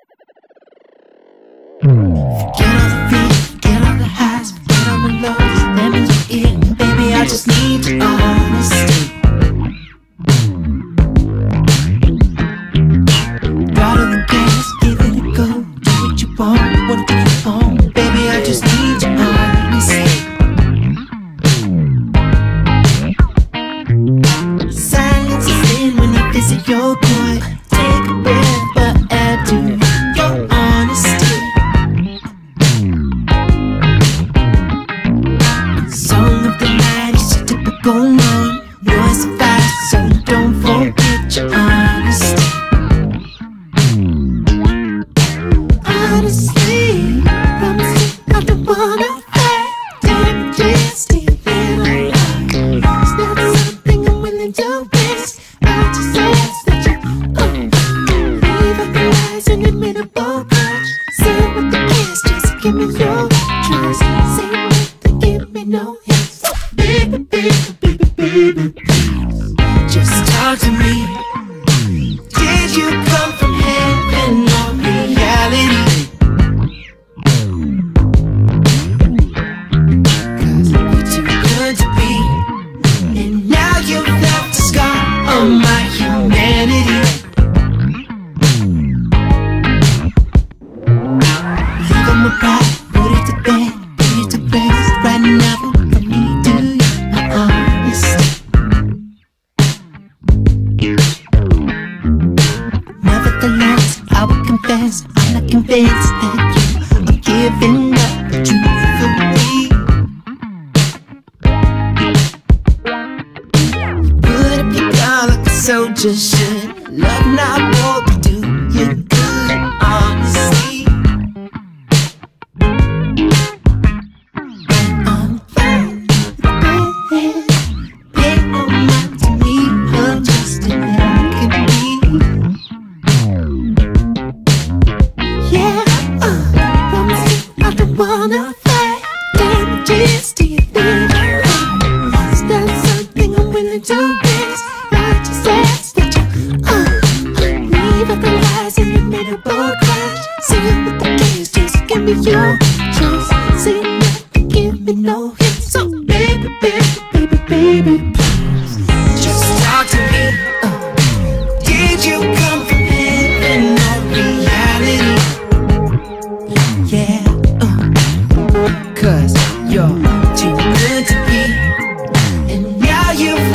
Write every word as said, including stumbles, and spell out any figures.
Forget all the fears, forget all the highs, forget all the lows. Let me in, baby, I just need your honesty. Throttle the gas, give it a go. Do what you want, what do you want? Baby, I just need your honesty. Silence is in when I visit your boy. Take a breath, but add to your honesty. Song of the night is your typical one. You're sufficed, so don't forget your honesty. Honestly, promise me I don't wanna fight. Damages to your little heart. It's not something I'm willing to risk. I just ask that you oh, leave out the lies and admittable grudge. Say what the kiss, just give me your trust. Say nothing, give me no hints. Baby, baby, baby, baby, just talk to me. Did you come from heaven or reality? Cause you're too good to be, and now you've left a scar on my humanity. Leave on my pride, put it to bed, put it to rest. Write a novel for me, do you, my honesty. Nevertheless, I will confess, I'm not convinced that you are giving up truthfully. Put up your guard like a soldier should. Love not war, but do you good, honestly. I'm fine with it. Pay no mind to me, I'm just an I can be. Yeah, uh, promise me I don't wanna fight. Damages to your little heart. It's not something I'm willing to risk. I just ask that you uh, leave out the lies and admittable grudge. Say what the kiss, just give me your trust. Say nothing, give me no hints. So baby, baby, baby, baby, please, just talk to me. uh, Did you come from heaven or reality? Yeah, uh, cause you're too good to be, and now you've